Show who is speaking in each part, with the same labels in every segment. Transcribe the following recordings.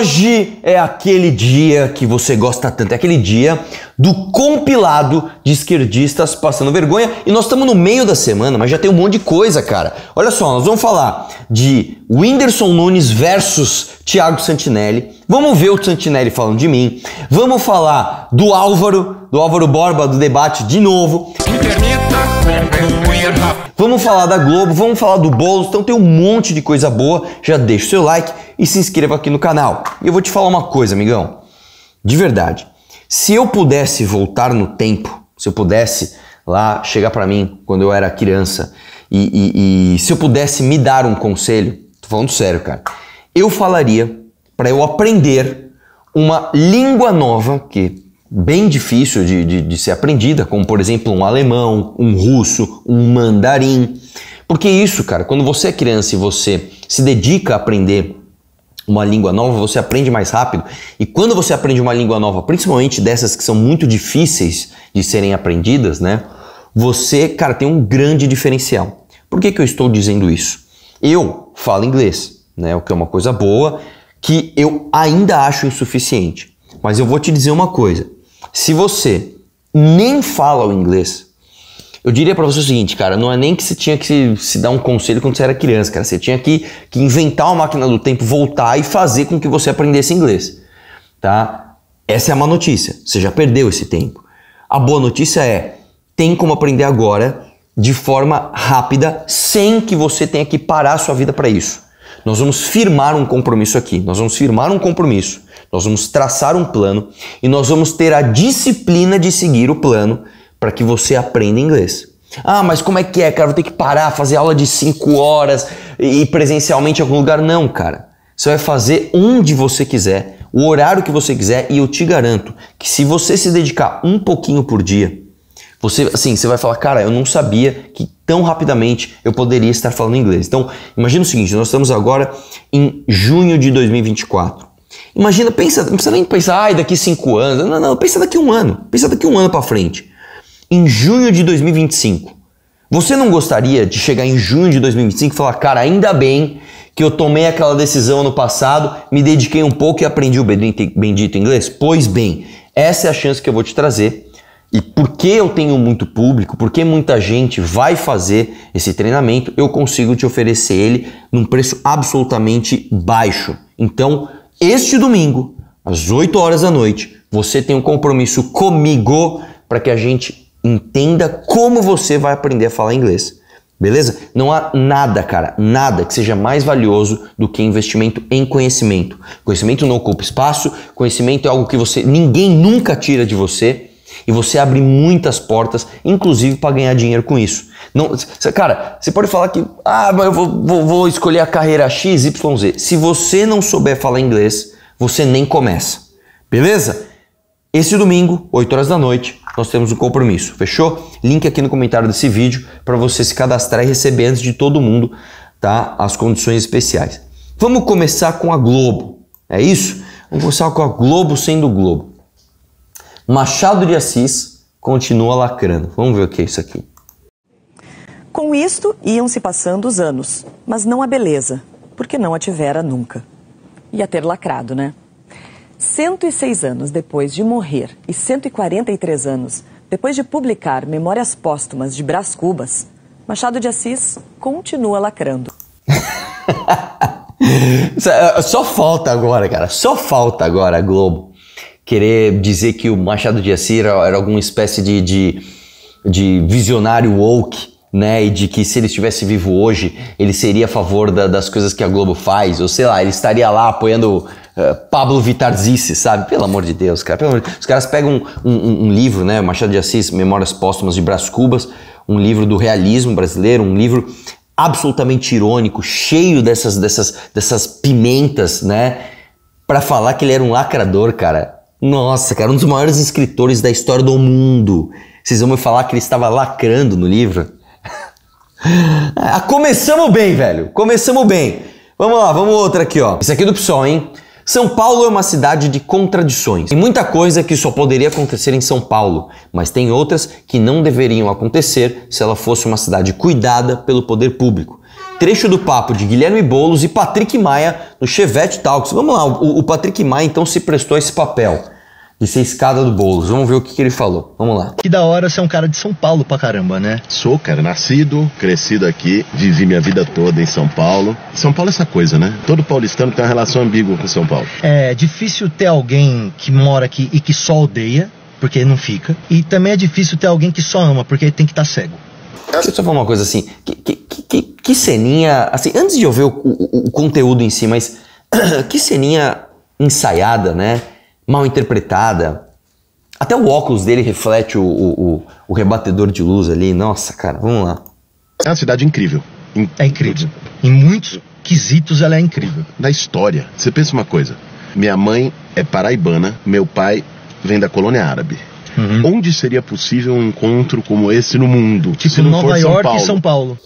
Speaker 1: Hoje é aquele dia que você gosta tanto, é aquele dia do compilado de esquerdistas passando vergonha e nós estamos no meio da semana, mas já tem um monte de coisa, cara. Olha só, nós vamos falar de Whindersson Nunes versus Thiago Santinelli, vamos ver o Santinelli falando de mim, vamos falar do Álvaro Borba do debate de novo. Vamos falar da Globo, vamos falar do Boulos, então tem um monte de coisa boa. Já deixa o seu like e se inscreva aqui no canal. E eu vou te falar uma coisa, amigão, de verdade. Se eu pudesse voltar no tempo, se eu pudesse lá chegar pra mim quando eu era criança e se eu pudesse me dar um conselho, tô falando sério, cara, eu falaria pra eu aprender uma língua nova que bem difícil de ser aprendida, como por exemplo um alemão, um russo, um mandarim. Porque isso, cara, quando você é criança e você se dedica a aprender uma língua nova, você aprende mais rápido. E quando você aprende uma língua nova, principalmente dessas que são muito difíceis de serem aprendidas, né? Você, cara, tem um grande diferencial. Por que eu estou dizendo isso? Eu falo inglês, né? O que é uma coisa boa, que eu ainda acho insuficiente. Mas eu vou te dizer uma coisa. Se você nem fala o inglês, eu diria pra você o seguinte, cara, não é nem que você tinha que se dar um conselho quando você era criança, cara. Você tinha que inventar uma máquina do tempo, voltar e fazer com que você aprendesse inglês, tá? Essa é a má notícia, você já perdeu esse tempo. A boa notícia é, tem como aprender agora de forma rápida, sem que você tenha que parar a sua vida para isso. Nós vamos firmar um compromisso aqui, nós vamos traçar um plano e nós vamos ter a disciplina de seguir o plano para que você aprenda inglês. Ah, mas como é que é, cara? Vou ter que parar, fazer aula de 5 horas e ir presencialmente em algum lugar? Não, cara. Você vai fazer onde você quiser, o horário que você quiser e eu te garanto que se você se dedicar um pouquinho por dia, você vai falar, cara, eu não sabia que tão rapidamente eu poderia estar falando inglês. Então, imagina o seguinte, nós estamos agora em junho de 2024. Imagina, pensa, não precisa nem pensar, daqui 5 anos, não, pensa daqui um ano para frente. Em junho de 2025, você não gostaria de chegar em junho de 2025 e falar, cara, ainda bem que eu tomei aquela decisão ano passado, me dediquei um pouco e aprendi o bendito inglês? Pois bem, essa é a chance que eu vou te trazer. E porque eu tenho muito público, porque muita gente vai fazer esse treinamento, eu consigo te oferecer ele num preço absolutamente baixo. Então, este domingo, às 8 horas da noite, você tem um compromisso comigo para que a gente entenda como você vai aprender a falar inglês. Beleza? Não há nada, cara, nada que seja mais valioso do que investimento em conhecimento. Conhecimento não ocupa espaço, conhecimento é algo que ninguém nunca tira de você. E você abre muitas portas, inclusive para ganhar dinheiro com isso. Não, cara, você pode falar que mas eu vou escolher a carreira X, Y, Z. Se você não souber falar inglês, você nem começa. Beleza? Esse domingo, 8 horas da noite, nós temos um compromisso. Fechou? Link aqui no comentário desse vídeo para você se cadastrar e receber antes de todo mundo, tá? As condições especiais. Vamos começar com a Globo. É isso? Vamos começar com a Globo sendo Globo. Machado de Assis continua lacrando. Vamos ver o que é isso aqui.
Speaker 2: Com isto, iam se passando os anos, mas não a beleza, porque não a tivera nunca. Ia ter lacrado, né? 106 anos depois de morrer e 143 anos depois de publicar Memórias Póstumas de Brás Cubas, Machado de Assis continua lacrando.
Speaker 1: Só falta agora, cara. Só falta agora a Globo querer dizer que o Machado de Assis era alguma espécie de visionário woke, né? E de que se ele estivesse vivo hoje, ele seria a favor das coisas que a Globo faz, ou sei lá, ele estaria lá apoiando Pablo Vittar Zissi, sabe? Pelo amor de Deus, cara. Pelo amor de Deus. Os caras pegam um livro, né? Machado de Assis, Memórias Póstumas de Brás Cubas, um livro do realismo brasileiro, um livro absolutamente irônico, cheio dessas pimentas, né? Pra falar que ele era um lacrador, cara. Nossa, cara, um dos maiores escritores da história do mundo. Vocês vão me falar que ele estava lacrando no livro? Começamos bem, velho. Começamos bem. Vamos lá, vamos outra aqui, ó. Esse aqui é do PSOL, hein? São Paulo é uma cidade de contradições. Tem muita coisa que só poderia acontecer em São Paulo, mas tem outras que não deveriam acontecer se ela fosse uma cidade cuidada pelo poder público. trecho do papo de Guilherme Boulos e Patrick Maia no Chevette Talks. Vamos lá, o Patrick Maia então se prestou a esse papel de ser escada do Boulos. Vamos ver o que ele falou. Vamos lá.
Speaker 3: Que da hora ser um cara de São Paulo pra caramba, né?
Speaker 4: Sou, cara, nascido, crescido aqui, vivi minha vida toda em São Paulo. São Paulo é essa coisa, né? Todo paulistano tem uma relação ambígua com São Paulo.
Speaker 3: É difícil ter alguém que mora aqui e que só odeia, porque não fica. E também é difícil ter alguém que só ama, porque tem que estar cego.
Speaker 1: Deixa eu só falar uma coisa assim, que ceninha, assim, antes de eu ver o conteúdo em si, mas que ceninha ensaiada, né? Mal interpretada. Até o óculos dele reflete o rebatedor de luz ali. Nossa, cara, vamos lá.
Speaker 4: É uma cidade incrível.
Speaker 3: É incrível. Em muitos quesitos ela é incrível.
Speaker 4: Na história, você pensa uma coisa. Minha mãe é paraibana, meu pai vem da colônia árabe. Onde seria possível um encontro como esse no mundo?
Speaker 3: Tipo
Speaker 4: se não
Speaker 3: Nova
Speaker 4: for
Speaker 3: York
Speaker 4: São Paulo?
Speaker 3: e São Paulo.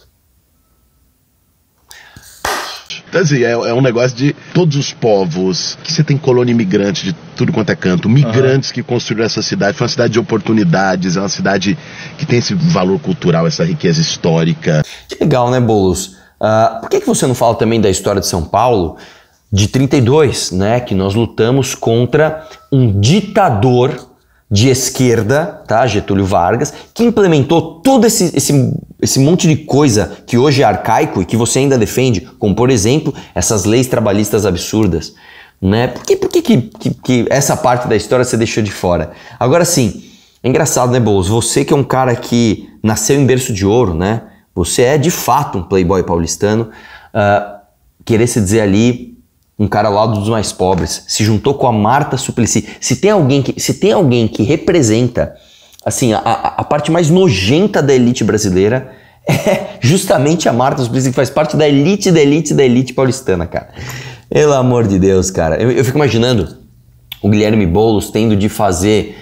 Speaker 4: Então, assim, é um negócio de todos os povos, que você tem colônia imigrante de tudo quanto é canto, migrantes que construíram essa cidade. Foi uma cidade de oportunidades, é uma cidade que tem esse valor cultural, essa riqueza histórica.
Speaker 1: Que legal, né, Boulos? Por que você não fala também da história de São Paulo de 32, né? Que nós lutamos contra um ditador de esquerda, tá? Getúlio Vargas, que implementou todo esse monte de coisa que hoje é arcaico e que você ainda defende, como por exemplo, essas leis trabalhistas absurdas, né? Por que essa parte da história você deixou de fora? Agora sim, é engraçado, né, Boulos? Você que é um cara que nasceu em berço de ouro, né? Você é de fato um playboy paulistano, querer se dizer ali um cara lá dos mais pobres, se juntou com a Marta Suplicy. Se tem alguém que representa assim, a parte mais nojenta da elite brasileira, é justamente a Marta Suplicy, que faz parte da elite paulistana, cara. Pelo amor de Deus, cara. Eu fico imaginando o Guilherme Boulos tendo de fazer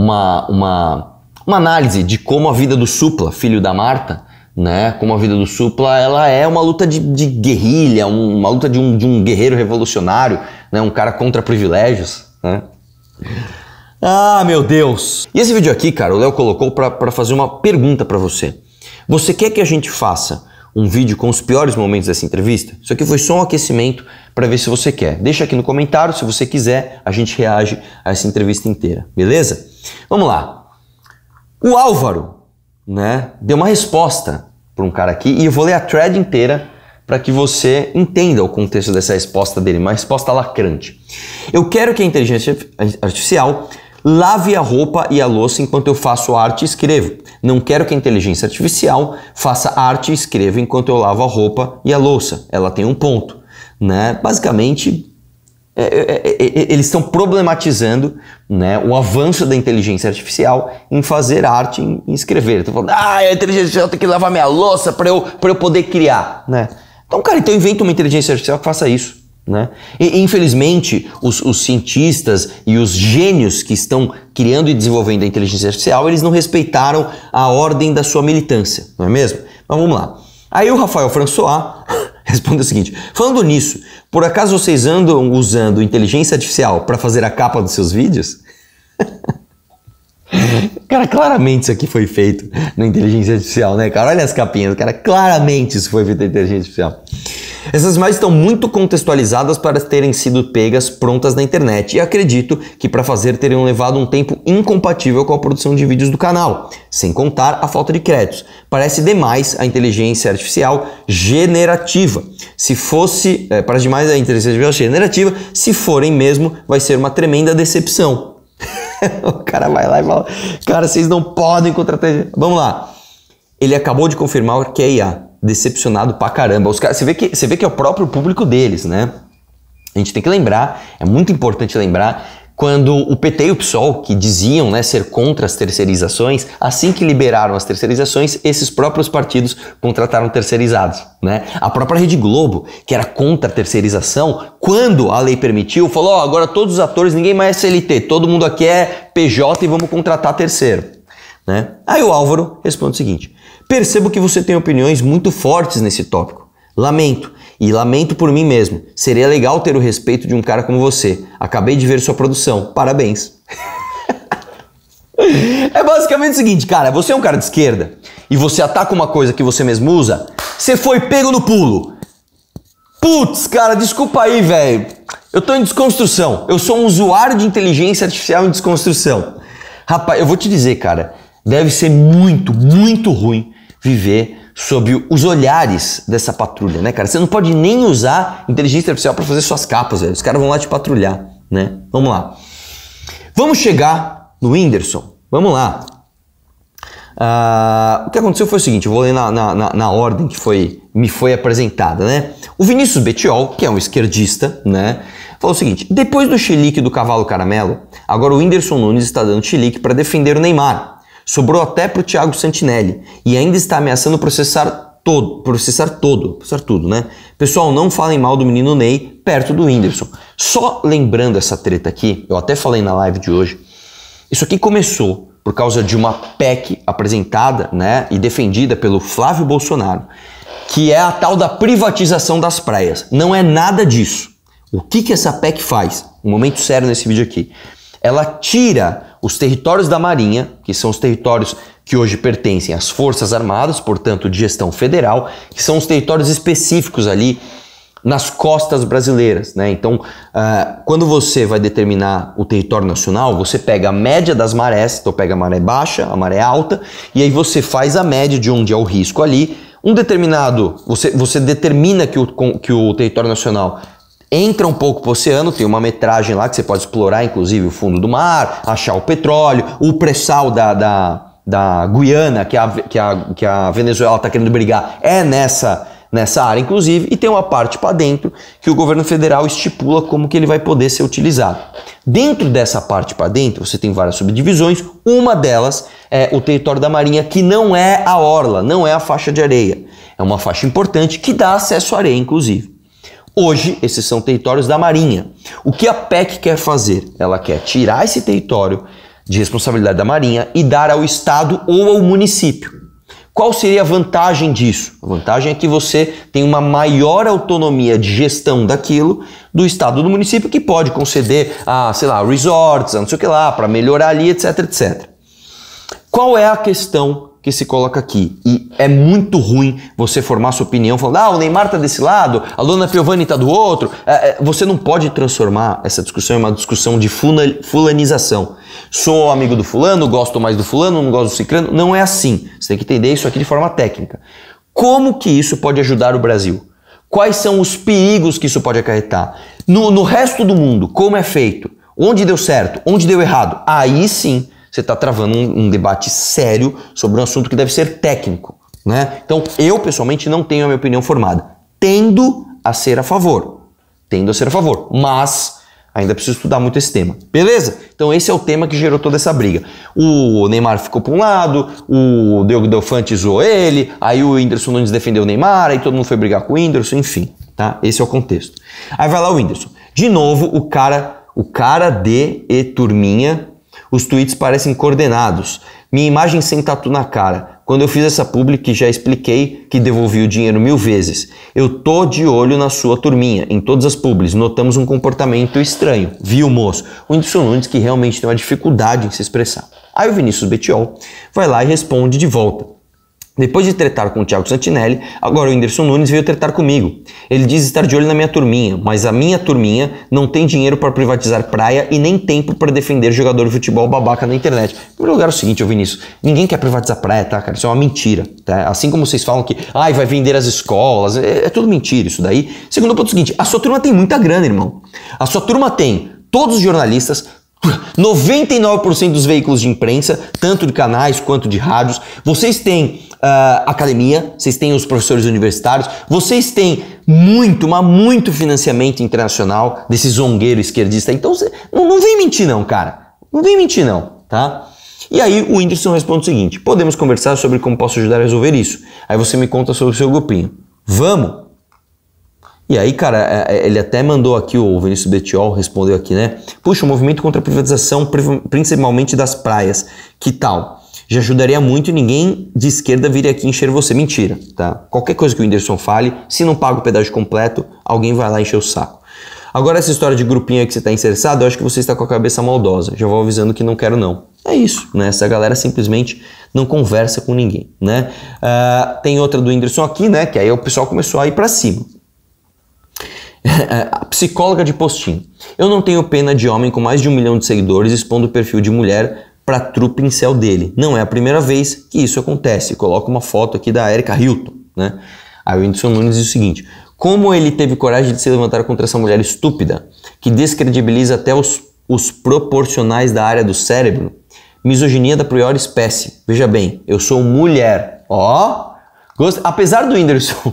Speaker 1: uma análise de como a vida do Supla, filho da Marta, né? Como a vida do Supla, ela é uma luta de guerrilha, uma luta de um guerreiro revolucionário, né? Um cara contra privilégios, né? Ah, meu Deus! E esse vídeo aqui, cara, o Léo colocou pra fazer uma pergunta pra você. Você quer que a gente faça um vídeo com os piores momentos dessa entrevista? Isso aqui foi só um aquecimento pra ver se você quer. Deixa aqui no comentário, se você quiser, a gente reage a essa entrevista inteira, beleza? Vamos lá. O Álvaro, né, deu uma resposta para um cara aqui e eu vou ler a thread inteira para que você entenda o contexto dessa resposta dele, uma resposta lacrante. Eu quero que a inteligência artificial lave a roupa e a louça enquanto eu faço arte e escrevo. Não quero que a inteligência artificial faça arte e escreva enquanto eu lavo a roupa e a louça. Ela tem um ponto, né? Basicamente, eles estão problematizando, né, o avanço da inteligência artificial em fazer arte, em escrever. Estão falando, a inteligência artificial tem que lavar minha louça para eu poder criar, né? Então, cara, então inventa uma inteligência artificial que faça isso, né? E infelizmente, os cientistas e os gênios que estão criando e desenvolvendo a inteligência artificial, eles não respeitaram a ordem da sua militância, não é mesmo? Mas vamos lá. Aí o Rafael François responde o seguinte: falando nisso, por acaso vocês andam usando inteligência artificial para fazer a capa dos seus vídeos? Cara, claramente isso aqui foi feito na inteligência artificial, né, cara? Olha as capinhas, cara, claramente isso foi feito na inteligência artificial. Essas imagens estão muito contextualizadas para terem sido pegas prontas na internet e acredito que para fazer teriam levado um tempo incompatível com a produção de vídeos do canal, sem contar a falta de créditos. Parece demais a inteligência artificial generativa. Se fosse, parece demais a inteligência artificial generativa, se forem mesmo, vai ser uma tremenda decepção. O cara vai lá e fala, cara, vocês não podem contratar... Vamos lá. Ele acabou de confirmar que é IA. Decepcionado pra caramba. Os caras, você vê que é o próprio público deles, né? A gente tem que lembrar, é muito importante lembrar, quando o PT e o PSOL, que diziam, né, ser contra as terceirizações, assim que liberaram as terceirizações, esses próprios partidos contrataram terceirizados, né? A própria Rede Globo, que era contra a terceirização, quando a lei permitiu, falou, ó, agora todos os atores, ninguém mais é CLT, todo mundo aqui é PJ e vamos contratar terceiro, né? Aí o Álvaro responde o seguinte: percebo que você tem opiniões muito fortes nesse tópico. Lamento, e lamento por mim mesmo. Seria legal ter o respeito de um cara como você. Acabei de ver sua produção. Parabéns. É basicamente o seguinte, cara, você é um cara de esquerda e você ataca uma coisa que você mesmo usa, Você foi pego no pulo. Putz, cara, desculpa aí, velho. Eu tô em desconstrução. Eu sou um usuário de inteligência artificial em desconstrução. Rapaz, eu vou te dizer, cara, deve ser muito, muito ruim viver sob os olhares dessa patrulha, né, cara? Você não pode nem usar inteligência artificial para fazer suas capas, velho. Os caras vão lá te patrulhar, né? Vamos lá. Vamos chegar no Whindersson. Vamos lá. O que aconteceu foi o seguinte, eu vou ler na ordem que me foi apresentada, né? O Vinícius Bettiol, que é um esquerdista, né, falou o seguinte: depois do chilique do cavalo caramelo, agora o Whindersson Nunes está dando chilique para defender o Neymar. Sobrou até pro Thiago Santinelli e ainda está ameaçando processar tudo, né? Pessoal, não falem mal do menino Ney perto do Whindersson. Só lembrando essa treta aqui, eu até falei na live de hoje, isso aqui começou por causa de uma PEC apresentada, né, e defendida pelo Flávio Bolsonaro, que é a tal da privatização das praias. Não é nada disso. O que essa PEC faz? Um momento sério nesse vídeo aqui. Ela tira os territórios da Marinha, que são os territórios que hoje pertencem às Forças Armadas, portanto de gestão federal, que são os territórios específicos ali nas costas brasileiras, né? Então, quando você vai determinar o território nacional, você pega a média das marés, então pega a maré baixa, a maré alta, e aí você faz a média de onde é o risco ali. Um determinado, você determina que o território nacional entra um pouco para o oceano, tem uma metragem lá que você pode explorar, inclusive o fundo do mar, achar o petróleo, o pré-sal da Guiana, que a Venezuela está querendo brigar, é nessa área, inclusive, e tem uma parte para dentro que o governo federal estipula como que ele vai poder ser utilizado. Dentro dessa parte para dentro, você tem várias subdivisões, uma delas é o território da Marinha, que não é a orla, não é a faixa de areia. É uma faixa importante que dá acesso à areia, inclusive. Hoje, esses são territórios da Marinha. O que a PEC quer fazer? Ela quer tirar esse território de responsabilidade da Marinha e dar ao Estado ou ao município. Qual seria a vantagem disso? A vantagem é que você tem uma maior autonomia de gestão daquilo do Estado ou do município, que pode conceder a, sei lá, resorts, não sei o que lá, para melhorar ali, etc, etc. Qual é a questão que se coloca aqui? E é muito ruim você formar sua opinião falando, o Neymar tá desse lado, a Luana Piovani tá do outro. Você não pode transformar essa discussão em uma discussão de fulanização. Sou amigo do fulano, gosto mais do fulano, não gosto do ciclano. Não é assim. Você tem que entender isso aqui de forma técnica. Como que isso pode ajudar o Brasil? Quais são os perigos que isso pode acarretar? No resto do mundo, como é feito? Onde deu certo? Onde deu errado? Aí sim você está travando um debate sério sobre um assunto que deve ser técnico, né? Então, eu pessoalmente não tenho a minha opinião formada. Tendo a ser a favor, mas ainda preciso estudar muito esse tema, beleza? Então esse é o tema que gerou toda essa briga. O Neymar ficou para um lado, o Diogo Defante zoou ele, aí o Whindersson Nunes defendeu o Neymar, aí todo mundo foi brigar com o Whindersson, enfim, tá? Esse é o contexto. Aí vai lá o Whindersson. De novo, o cara de turminha. Os tweets parecem coordenados. Minha imagem sem tatu na cara. Quando eu fiz essa publi, já expliquei que devolvi o dinheiro 1000 vezes. Eu tô de olho na sua turminha. Em todas as publis, notamos um comportamento estranho. Viu, moço? O Whindersson Nunes que realmente tem uma dificuldade em se expressar. Aí o Vinícius Bettiol vai lá e responde de volta. Depois de tretar com o Thiago Santinelli, agora o Whindersson Nunes veio tretar comigo. Ele diz estar de olho na minha turminha, mas a minha turminha não tem dinheiro para privatizar praia e nem tempo para defender jogador de futebol babaca na internet. Em primeiro lugar é o seguinte, ô Vinícius, ninguém quer privatizar praia, tá, cara? Isso é uma mentira, tá? Assim como vocês falam que, vai vender as escolas, é tudo mentira isso daí. Segundo ponto é o seguinte, a sua turma tem muita grana, irmão. A sua turma tem todos os jornalistas, 99% dos veículos de imprensa, tanto de canais quanto de rádios. Vocês têm academia, vocês têm os professores universitários, vocês têm muito financiamento internacional desse zongueiro esquerdista. Então não vem mentir não, cara. Não vem mentir não, tá? E aí o Whindersson responde o seguinte: podemos conversar sobre como posso ajudar a resolver isso. Aí você me conta sobre o seu grupinho. Vamos? E aí, cara, ele até mandou aqui, o Vinícius Bettiol respondeu aqui, né? Puxa, o movimento contra a privatização, principalmente das praias, que tal? Já ajudaria muito e ninguém de esquerda viria aqui encher você. Mentira, tá? Qualquer coisa que o Whindersson fale, se não paga o pedágio completo, alguém vai lá encher o saco. Agora essa história de grupinho aí que você tá interessado, eu acho que você está com a cabeça maldosa. Já vou avisando que não quero não. É isso, né? Essa galera simplesmente não conversa com ninguém, né? Tem outra do Whindersson aqui, né? Que aí o pessoal começou a ir pra cima. A psicóloga de postinho. Eu não tenho pena de homem com mais de 1 milhão de seguidores expondo o perfil de mulher pra trupe incel dele. Não é a primeira vez que isso acontece. Coloca uma foto aqui da Erika Hilton, né? Aí o Whindersson Nunes diz o seguinte: como ele teve coragem de se levantar contra essa mulher estúpida, que descredibiliza até os proporcionais da área do cérebro? Misoginia da pior espécie. Veja bem, eu sou mulher. Ó, apesar do Whindersson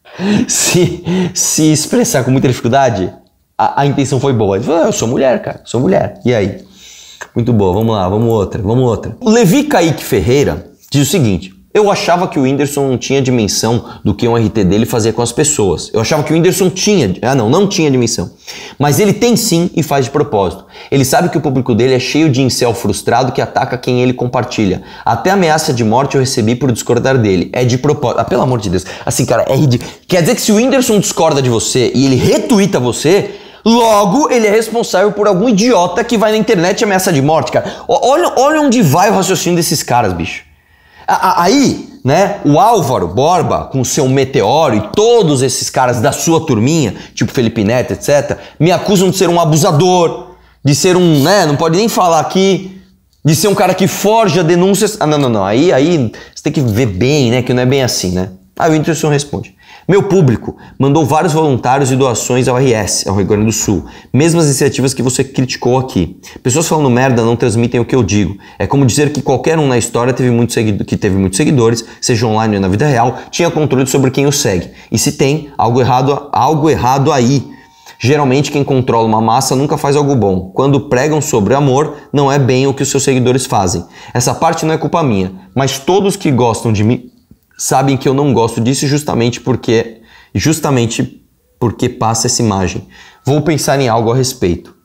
Speaker 1: se expressar com muita dificuldade, a intenção foi boa. Ele falou, eu sou mulher, cara, sou mulher. E aí? Muito boa, vamos lá, vamos outra. O Levi Kaique Ferreira diz o seguinte: eu achava que o Whindersson não tinha dimensão do que um RT dele fazia com as pessoas. Eu achava que o Whindersson tinha. Não tinha dimensão. Mas ele tem sim e faz de propósito. Ele sabe que o público dele é cheio de incel frustrado que ataca quem ele compartilha. Até ameaça de morte eu recebi por discordar dele. É de propósito. Pelo amor de Deus. Assim, cara, é ridículo. Quer dizer que se o Whindersson discorda de você e ele retuita você, logo ele é responsável por algum idiota que vai na internet e ameaça de morte, cara. Olha onde vai o raciocínio desses caras, bicho. Aí, né, o Álvaro Borba, com o seu Meteoro e todos esses caras da sua turminha, tipo Felipe Neto, etc., me acusam de ser um abusador, de ser um, né, não pode nem falar aqui, de ser um cara que forja denúncias. Não. Aí você tem que ver bem, né, que não é bem assim, né. Aí o Whindersson responde: meu público mandou vários voluntários e doações ao RS, ao Rio Grande do Sul. Mesmas iniciativas que você criticou aqui. Pessoas falando merda não transmitem o que eu digo. É como dizer que qualquer um na história teve muitos seguidores, seja online ou na vida real, tinha controle sobre quem o segue. E se tem, algo errado aí. Geralmente quem controla uma massa nunca faz algo bom. Quando pregam sobre amor, não é bem o que os seus seguidores fazem. Essa parte não é culpa minha, mas todos que gostam de mim sabem que eu não gosto disso justamente porque passa essa imagem. Vou pensar em algo a respeito.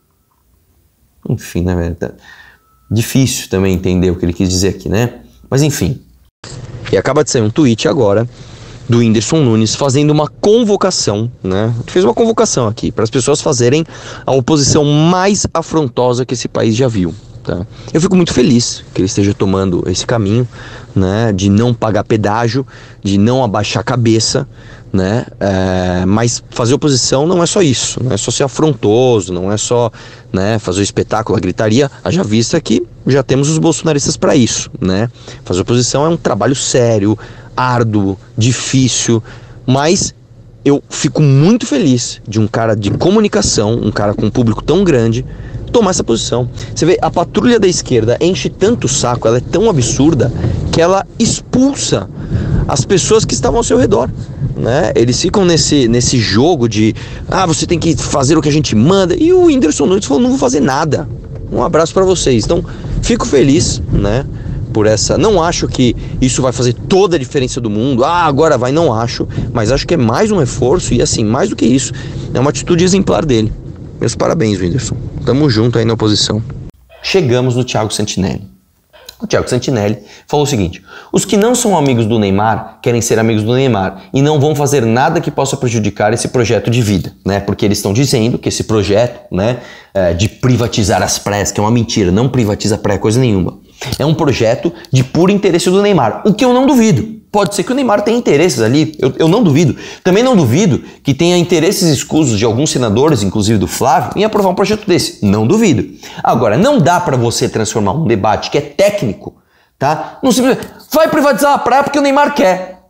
Speaker 1: Enfim, na verdade, difícil também entender o que ele quis dizer aqui, né? Mas enfim. E acaba de sair um tweet agora do Whindersson Nunes fazendo uma convocação, né? Ele fez uma convocação aqui para as pessoas fazerem a oposição mais afrontosa que esse país já viu. Tá? Eu fico muito feliz que ele esteja tomando esse caminho, né, de não pagar pedágio, de não abaixar a cabeça, né, mas fazer oposição não é só isso, não é só ser afrontoso, não é só, né, fazer o espetáculo, a gritaria, haja vista que já temos os bolsonaristas para isso, né? Fazer oposição é um trabalho sério, árduo, difícil, mas eu fico muito feliz de um cara de comunicação, um cara com um público tão grande, tomar essa posição. Você vê, a patrulha da esquerda enche tanto o saco, ela é tão absurda, que ela expulsa as pessoas que estavam ao seu redor, né? Eles ficam nesse jogo de, você tem que fazer o que a gente manda, e o Whindersson Nunes falou, não vou fazer nada. Um abraço para vocês. Então, fico feliz, né, por essa. Não acho que isso vai fazer toda a diferença do mundo. Agora vai, não acho, mas acho que é mais um reforço e, assim, mais do que isso, é uma atitude exemplar dele. Meus parabéns, Whindersson. Tamo junto aí na oposição. Chegamos no Thiago Santinelli. O Thiago Santinelli falou o seguinte: os que não são amigos do Neymar querem ser amigos do Neymar e não vão fazer nada que possa prejudicar esse projeto de vida, né? Porque eles estão dizendo que esse projeto, né, de privatizar as praias, que é uma mentira, não privatiza praia coisa nenhuma. É um projeto de puro interesse do Neymar, o que eu não duvido. Pode ser que o Neymar tenha interesses ali, eu não duvido. Também não duvido que tenha interesses escusos de alguns senadores, inclusive do Flávio, em aprovar um projeto desse. Não duvido. Agora, não dá pra você transformar um debate que é técnico, tá? Não simplesmente vai privatizar a praia porque o Neymar quer.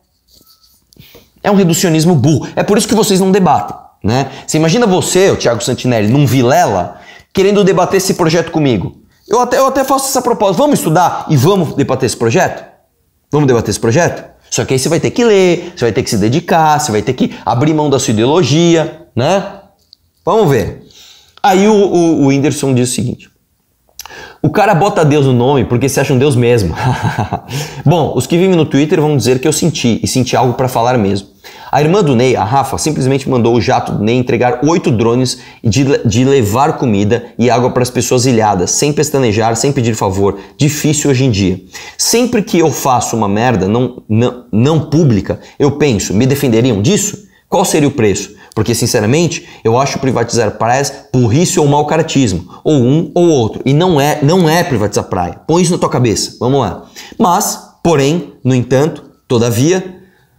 Speaker 1: É um reducionismo burro. É por isso que vocês não debatem, né? Você imagina você, o Thiago Santinelli, num Vilela, querendo debater esse projeto comigo. Eu até faço essa proposta. Vamos estudar e vamos debater esse projeto? Vamos debater esse projeto? Só que aí você vai ter que ler, você vai ter que se dedicar, você vai ter que abrir mão da sua ideologia, né? Vamos ver. Aí o Whindersson diz o seguinte: o cara bota Deus no nome porque se acha um Deus mesmo. Bom, os que vivem no Twitter vão dizer que eu senti algo pra falar mesmo. A irmã do Ney, a Rafa, simplesmente mandou o jato do Ney entregar 8 drones de levar comida e água para as pessoas ilhadas, sem pestanejar, sem pedir favor. Difícil hoje em dia. Sempre que eu faço uma merda não pública, eu penso, me defenderiam disso? Qual seria o preço? Porque, sinceramente, eu acho privatizar praias burrice ou mau caratismo. Ou um ou outro. E não é privatizar praia. Põe isso na tua cabeça. Vamos lá. Mas, porém, no entanto, todavia,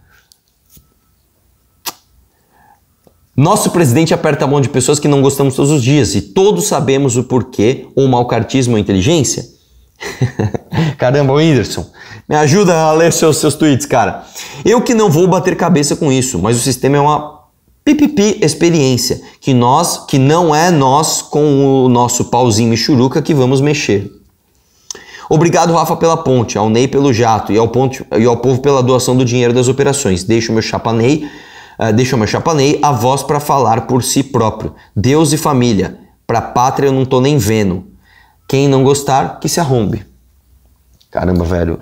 Speaker 1: nosso presidente aperta a mão de pessoas que não gostamos todos os dias. E todos sabemos o porquê, ou mau caratismo ou inteligência. Caramba, Whindersson, me ajuda a ler seus tweets, cara. Eu que não vou bater cabeça com isso, mas o sistema é uma pipipi experiência, que não é nós com o nosso pauzinho michuruca que vamos mexer. Obrigado, Rafa, pela ponte, ao Ney pelo jato e ao povo pela doação do dinheiro das operações. Deixa o meu chapa Ney a voz para falar por si próprio. Deus e família, pra pátria eu não tô nem vendo. Quem não gostar, que se arrombe. Caramba, velho,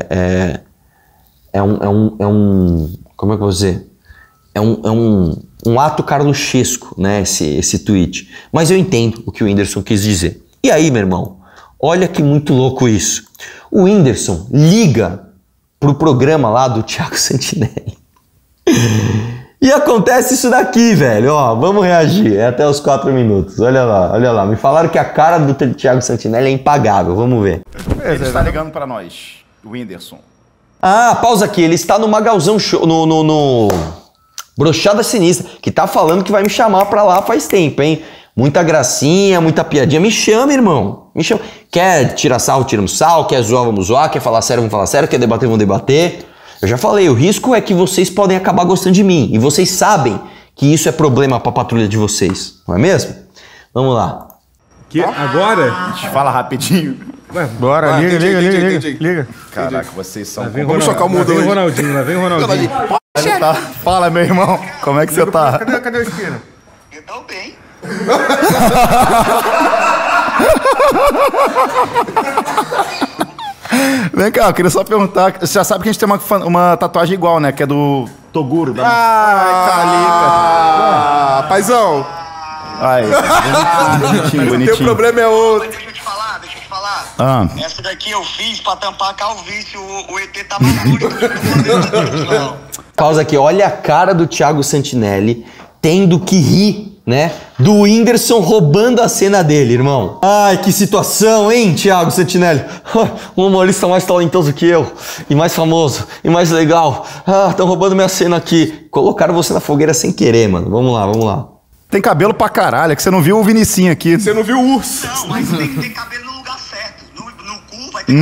Speaker 1: como é que eu vou dizer? É um ato carluchesco, né, esse tweet. Mas eu entendo o que o Whindersson quis dizer. E aí, meu irmão, olha que muito louco isso. O Whindersson liga pro programa lá do Thiago Santinelli. E acontece isso daqui, velho, ó, vamos reagir, é até os 4 minutos, olha lá, me falaram que a cara do Thiago Santinelli é impagável, vamos ver.
Speaker 5: Ele está ligando pra nós, o Whindersson.
Speaker 1: Ah, pausa aqui, ele está no Magalzão Show, no Brochada Sinistra, que tá falando que vai me chamar pra lá faz tempo, hein, muita gracinha, muita piadinha, me chama, irmão, me chama, quer tirar sarro, tiramos sarro, quer zoar, vamos zoar, quer falar sério, vamos falar sério, quer debater, vamos debater. Eu já falei, o risco é que vocês podem acabar gostando de mim. E vocês sabem que isso é problema pra patrulha de vocês. Não é mesmo? Vamos lá.
Speaker 6: Que? Agora?
Speaker 5: A gente fala rapidinho.
Speaker 6: Ué, bora, liga.
Speaker 5: Caraca, vocês são...
Speaker 6: Vamos chocar o mundo hoje. Lá vem o Ronaldinho.
Speaker 5: Fala, meu irmão. Como é que você tá?
Speaker 6: Cadê o Espina?
Speaker 7: Eu tô bem.
Speaker 5: Vem cá, eu queria só perguntar. Você já sabe que a gente tem uma tatuagem igual, né? Que é do Toguro.
Speaker 6: Calica. Paizão.
Speaker 5: Ai, bonitinho.
Speaker 6: Teu problema é outro.
Speaker 7: Mas deixa eu te falar. Essa daqui eu fiz pra tampar a calvície. O ET tava morto.
Speaker 1: Pausa aqui, olha a cara do Thiago Santinelli tendo que rir, né, do Whindersson roubando a cena dele, irmão. Ai, que situação, hein, Thiago Santinelli? Um humorista mais talentoso que eu, e mais famoso, e mais legal. Estão roubando minha cena aqui. Colocaram você na fogueira sem querer, mano. Vamos lá.
Speaker 5: Tem cabelo pra caralho, é que você não viu o Vinicinho aqui.
Speaker 6: Você não viu o urso.
Speaker 7: Não, mas tem que ter cabelo no lugar certo. No cu vai ter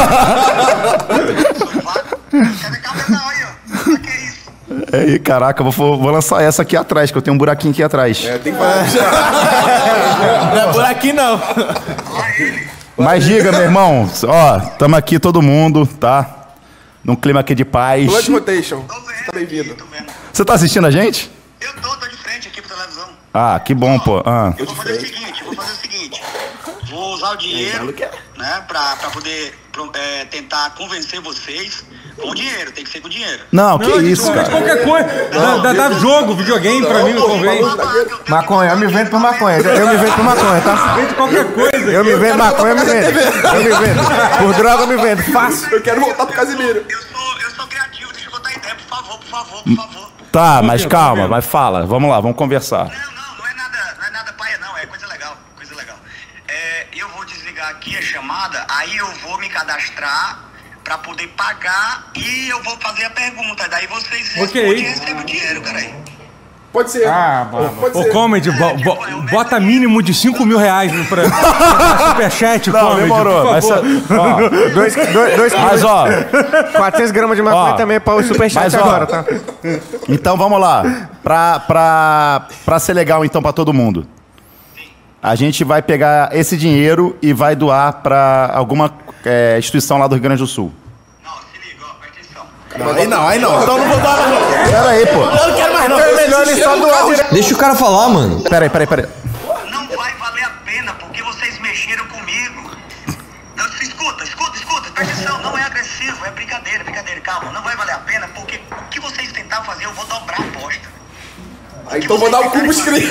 Speaker 7: cabelo. Cadê cabelo na olha? O que é isso?
Speaker 5: Aí, caraca, vou lançar essa aqui atrás, que eu tenho um buraquinho aqui atrás.
Speaker 6: Tem que fazer.
Speaker 8: Não é buraquinho, não.
Speaker 5: Mas diga, meu irmão, ó, tamo aqui todo mundo, tá? Num clima aqui de paz.
Speaker 6: Blood Rotation.
Speaker 7: Tô vendo.
Speaker 6: Tá bem-vindo.
Speaker 7: Tô vendo.
Speaker 5: Você tá assistindo a gente?
Speaker 7: Eu tô de frente aqui pra televisão.
Speaker 5: Ah, que bom, pô.
Speaker 7: Eu vou fazer o seguinte, vou usar o dinheiro, né, pra poder tentar convencer vocês com o dinheiro, tem que ser com dinheiro.
Speaker 5: Não, que isso, cara.
Speaker 6: Qualquer coisa. Dá jogo, videogame pra mim, não convém.
Speaker 8: Maconha, eu me vendo por maconha. Eu me vendo por maconha, tá?
Speaker 6: Vende qualquer coisa.
Speaker 8: Eu me vendo maconha, eu me vendo. Por droga, eu me vendo. Fácil.
Speaker 6: Eu quero voltar pro Casimiro.
Speaker 7: Eu sou criativo, deixa eu botar ideia, por favor.
Speaker 5: Tá, mas calma, mas fala. Vamos lá, vamos conversar.
Speaker 7: Não é nada paia não, é coisa legal. Eu vou desligar aqui a chamada, aí eu vou me cadastrar pra poder pagar e eu vou fazer a pergunta, daí vocês recebem o dinheiro, cara aí.
Speaker 6: Pode ser.
Speaker 9: Ô, Comedy, bota mínimo de 5 mil reais pra superchat,
Speaker 5: Não,
Speaker 9: Comedy.
Speaker 5: demorou. Mas, ó,
Speaker 8: 2
Speaker 5: mas, ó,
Speaker 8: 400 gramas de maconha também para o superchat
Speaker 5: mas, ó,
Speaker 8: agora, tá?
Speaker 5: Então vamos lá. Pra ser legal então pra todo mundo. A gente vai pegar esse dinheiro e vai doar pra alguma instituição lá do Rio Grande do Sul.
Speaker 7: Não, se liga, ó, presta atenção.
Speaker 6: Aí não.
Speaker 5: Então não vou dar mais não. Pera aí, pô.
Speaker 8: Eu não quero mais não. É melhor ele só doar direto.
Speaker 1: Deixa o cara falar, mano.
Speaker 5: Pera aí.
Speaker 7: Não vai valer a pena porque vocês mexeram comigo. Não, escuta, presta atenção, não é agressivo, é brincadeira, calma, não vai valer a pena porque o que vocês tentar fazer eu vou dobrar a aposta.
Speaker 6: Então vou dar o cubo escrito.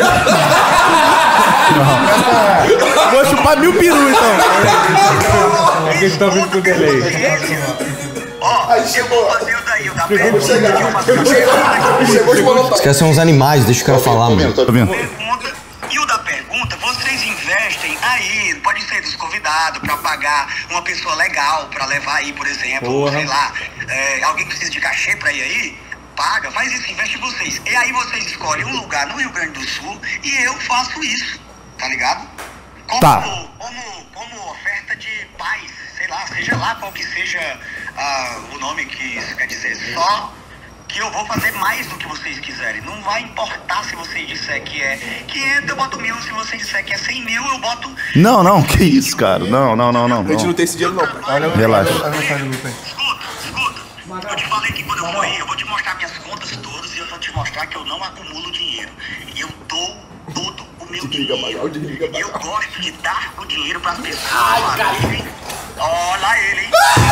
Speaker 8: Vou chupar 1000 peru, então.
Speaker 9: Aqui a gente tá ouvindo com o delay.
Speaker 7: Ó, Ó, eu vou fazer o daí, o da pergunta. Eu faço a pergunta.
Speaker 1: Os caras são uns animais, deixa o cara falar, mano.
Speaker 5: Tô vendo.
Speaker 7: E o da pergunta, vocês investem aí, pode ser dos convidados, pra pagar uma pessoa legal pra levar aí, por exemplo, sei lá, alguém precisa de cachê pra ir aí, paga, faz isso, investe em vocês. E aí vocês escolhem um lugar no Rio Grande do Sul e eu faço isso, tá ligado? Como oferta de paz, sei lá, seja lá qual que seja o nome que isso quer dizer, só que eu vou fazer mais do que vocês quiserem. Não vai importar se vocês disser que é 500, eu boto 1.000. Se vocês disser que é 100 mil, eu boto...
Speaker 5: Não, que isso, cara. Não.
Speaker 10: A gente não tem esse dinheiro, não.
Speaker 5: Relaxa.
Speaker 7: Escuta. Eu te falei que quando eu for ir, eu vou te mostrar minhas contas todas e eu vou te mostrar que eu não acumulo dinheiro. E eu dou todo o meu dinheiro. E eu gosto de dar o dinheiro pras pessoas. Olha ele, hein?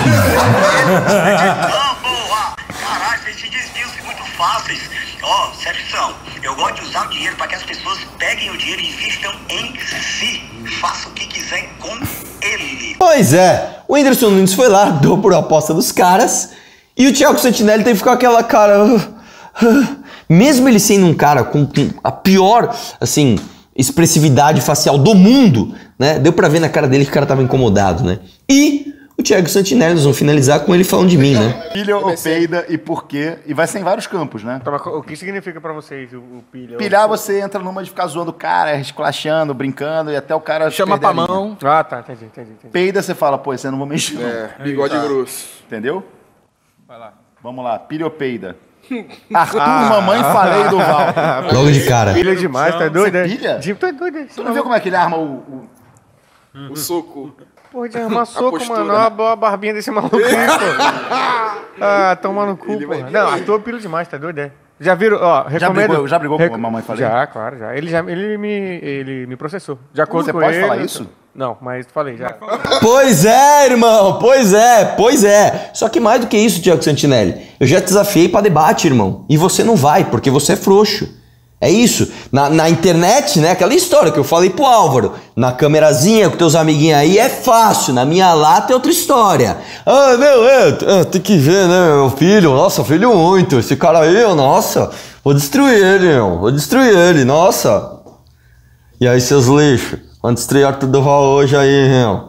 Speaker 7: Não, porra! Caralho, vocês se desviam muito fáceis. Ó, Sérgio, eu gosto de usar o dinheiro para que as pessoas peguem o dinheiro e investam em si. Faça o que quiser com ele.
Speaker 1: Pois é, o Whindersson Nunes foi lá, deu por aposta dos caras, e o Thiago Santinelli teve que ficar com aquela cara... Mesmo ele sendo um cara com a pior, assim, expressividade facial do mundo, né? Deu pra ver na cara dele que o cara tava incomodado, né? E o Thiago Santinelli, nós vamos finalizar com ele falando de mim, né?
Speaker 5: Pilha ou peida e por quê? E vai ser em vários campos, né?
Speaker 6: O que significa pra vocês o pilha?
Speaker 5: Pilhar, você entra numa de ficar zoando o cara, esculachando, brincando, e até o cara...
Speaker 10: Chama pra mão.
Speaker 6: Ah, tá, entendi.
Speaker 5: Peida, você fala, pô, você não vou mexer.
Speaker 10: Bigode grosso.
Speaker 5: Entendeu? Vai lá. Vamos lá, pilha ou peida? Arthur, mamãe, falei do Val.
Speaker 1: Logo de cara.
Speaker 6: Pilha demais, tá doido,
Speaker 5: Você pilha?
Speaker 6: Tu é doido,
Speaker 5: Você não viu como é que ele arma o
Speaker 10: soco.
Speaker 6: Porra, de armar soco,
Speaker 10: postura,
Speaker 6: mano. Olha a barbinha desse maluco aí, pô. Ah, toma no cu, pô. Não, Arthur pilha demais, tá doido, Já viram, ó, recomendo...
Speaker 5: Já brigou com a mamãe, falei?
Speaker 6: Já, claro, já. Ele me processou. De acordo com
Speaker 5: ele... Você pode falar
Speaker 6: ele,
Speaker 5: isso?
Speaker 6: Não, mas falei já.
Speaker 1: Pois é, irmão, pois é. Só que mais do que isso, Thiago Santinelli, eu já te desafiei pra debate, irmão. E você não vai, porque você é frouxo. É isso. Na internet, né, aquela história que eu falei pro Álvaro, na câmerazinha com teus amiguinhos aí é fácil, na minha lata é outra história. Ah, meu, tem que ver, né, meu filho, nossa, filho muito, esse cara aí, nossa, vou destruir ele, nossa. E aí, seus lixos, vamos destruir Arthur Duval hoje aí, meu.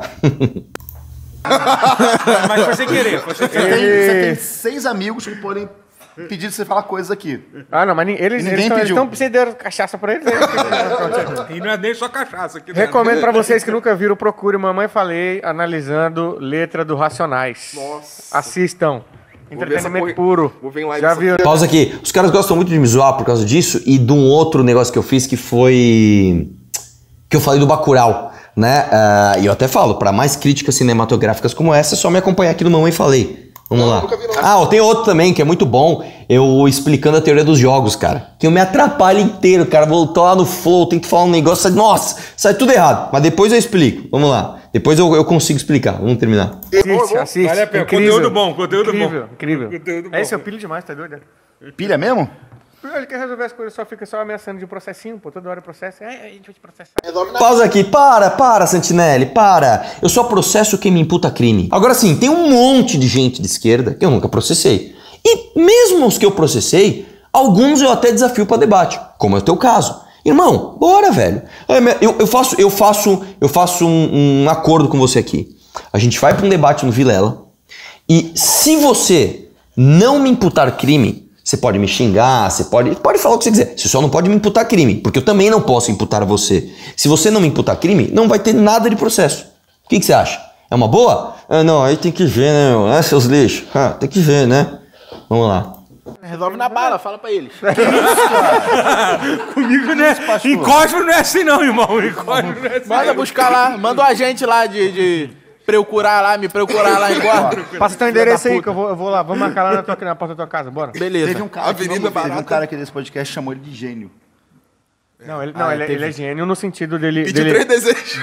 Speaker 9: Mas foi sem querer,
Speaker 5: Você tem 6 amigos que podem pedir de você falar coisas aqui.
Speaker 6: Ah, não, mas eles estão precisando cachaça pra eles.
Speaker 9: E não é nem só cachaça. Aqui
Speaker 6: Recomendo pra vocês que nunca viram, procure Mamãe Falei, analisando letra do Racionais.
Speaker 10: Nossa.
Speaker 6: Assistam. Entretenimento puro.
Speaker 10: Vou vir lá
Speaker 6: Já viu?
Speaker 1: Pausa aqui. Os caras gostam muito de me zoar por causa disso e de um outro negócio que eu fiz que foi... que eu falei do Bacurau, né? E eu até falo, pra mais críticas cinematográficas como essa, é só me acompanhar aqui no Mamãe Falei. Vamos lá. Tem outro também que é muito bom, eu explicando a teoria dos jogos, cara. Que eu me atrapalho inteiro, cara. Voltou lá no flow, tem que falar um negócio, nossa, sai tudo errado. Mas depois eu explico. Vamos lá. Depois eu consigo explicar. Vamos terminar.
Speaker 6: Assiste.
Speaker 9: Vale a pena.
Speaker 6: Incrível.
Speaker 9: Conteúdo bom, conteúdo bom.
Speaker 6: Incrível.
Speaker 9: Conteúdo bom.
Speaker 6: Esse é o pilho demais, tá doido?
Speaker 5: Pilha mesmo?
Speaker 6: Ele quer resolver as coisas, fica só ameaçando de um processinho, pô, toda hora processo. A gente vai te processar.
Speaker 1: Pausa aqui, para, Santinelli, para. Eu só processo quem me imputa crime. Agora sim, tem um monte de gente de esquerda que eu nunca processei. E mesmo os que eu processei, alguns eu até desafio pra debate, como é o teu caso. Irmão, bora, velho. Eu faço um acordo com você aqui. A gente vai pra um debate no Vilela e se você não me imputar crime, você pode me xingar, você pode falar o que você quiser. Você só não pode me imputar crime, porque eu também não posso imputar a você. Se você não me imputar crime, não vai ter nada de processo. O que você acha? É uma boa? Não, aí tem que ver, né, seus lixos? Tem que ver, né? Vamos lá.
Speaker 10: Resolve na bala, fala pra eles.
Speaker 9: Comigo, né? Encosta não é assim não, irmão. Encosta não é assim.
Speaker 10: Manda buscar lá, manda um agente lá me procurar lá em Guarda.
Speaker 6: Passa teu endereço aí que eu vou lá. Vamos marcar lá na porta da tua casa, bora.
Speaker 10: Beleza.
Speaker 5: Teve um cara que nesse podcast chamou ele de gênio.
Speaker 6: Não, ele é gênio no sentido dele...
Speaker 10: Pediu 3 desejos.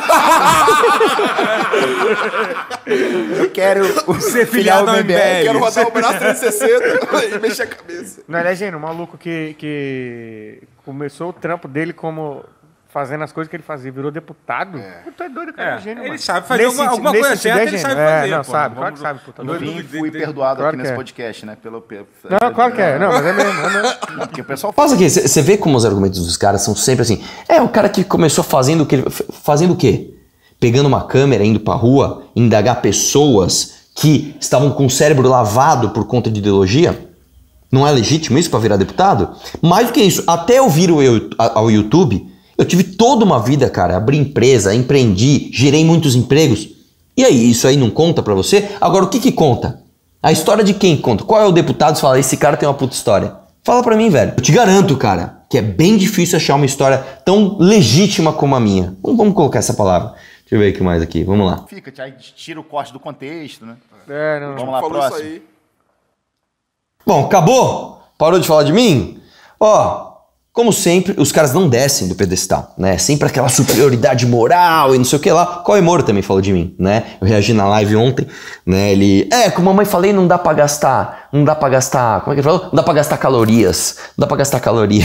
Speaker 5: Eu quero
Speaker 9: ser filiado ao MBL.
Speaker 10: Quero rodar o braço 360 e mexer a cabeça.
Speaker 6: Não, ele é gênio, um maluco que começou o trampo dele como fazendo as coisas que ele fazia, virou deputado. Tu é doido, cara, é gênio,
Speaker 9: ele
Speaker 6: mano.
Speaker 9: sabe fazer alguma coisa certa, ele sabe fazer.
Speaker 6: Não,
Speaker 9: pô.
Speaker 6: sabe, claro que sabe. Pô, tá
Speaker 5: No
Speaker 6: doido.
Speaker 5: fim, fui perdoado
Speaker 6: Claro
Speaker 5: aqui nesse
Speaker 6: que é.
Speaker 5: podcast, né?
Speaker 6: Não, claro que é. Não, mas é mesmo.
Speaker 5: Não, porque o pessoal
Speaker 1: Pausa aqui, você vê como os argumentos dos caras são sempre assim. O cara que começou fazendo o que fazendo o quê? Pegando uma câmera, indo pra rua, indagar pessoas que estavam com o cérebro lavado por conta de ideologia? Não é legítimo isso pra virar deputado? Mais do que isso, até eu vir ao YouTube, eu tive toda uma vida, cara. Abri empresa, empreendi, gerei muitos empregos. E aí, isso aí não conta pra você? Agora, o que conta? A história de quem conta? Qual é o deputado que fala, esse cara tem uma puta história? Fala pra mim, velho. Eu te garanto, cara, que é bem difícil achar uma história tão legítima como a minha. Vamos colocar essa palavra. Deixa eu ver o que mais aqui. Vamos lá.
Speaker 5: fica, aí tira o corte do contexto, né?
Speaker 6: Não.
Speaker 5: Vamos lá,
Speaker 10: Falou
Speaker 5: próximo.
Speaker 10: isso aí.
Speaker 1: Bom, acabou? Parou de falar de mim? Ó, como sempre, os caras não descem do pedestal, né? Sempre aquela superioridade moral e não sei o que lá. Cauê Moura também falou de mim, né? Eu reagi na live ontem, né? Ele... como a mamãe falei, não dá pra gastar... Como é que ele falou? Não dá pra gastar calorias. Não dá pra gastar caloria.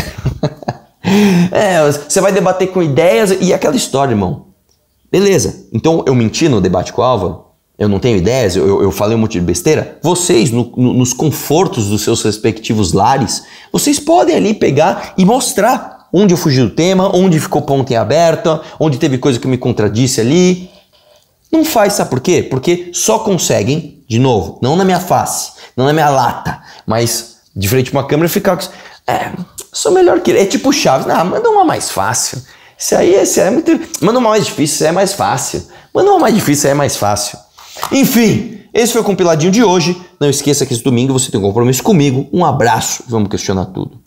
Speaker 1: Você vai debater com ideias e aquela história, irmão. Beleza. Então eu menti no debate com o Álvaro? Eu não tenho ideias, eu falei um monte de besteira. Vocês, nos confortos dos seus respectivos lares, vocês podem ali pegar e mostrar onde eu fugi do tema, onde ficou ponto em aberto, onde teve coisa que me contradisse ali. Não faz, sabe por quê? Porque só conseguem, de novo, não na minha face, não na minha lata, mas de frente a uma câmera ficar com... sou melhor que ele. É tipo Chaves. Não, manda uma mais fácil. Esse é muito... Manda uma mais difícil, isso aí é mais fácil. Manda uma mais difícil, isso aí é mais fácil. Enfim, esse foi o compiladinho de hoje. Não esqueça que esse domingo você tem um compromisso comigo. Um abraço e vamos questionar tudo.